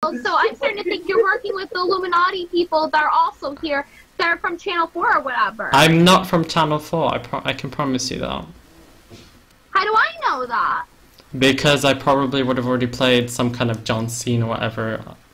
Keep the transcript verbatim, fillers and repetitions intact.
so I'm starting to think you're working with the Illuminati people that are also here. They're from Channel four or whatever. I'm not from Channel four, I, pro I can promise you that. How do I know that? Because I probably would have already played some kind of John Cena or whatever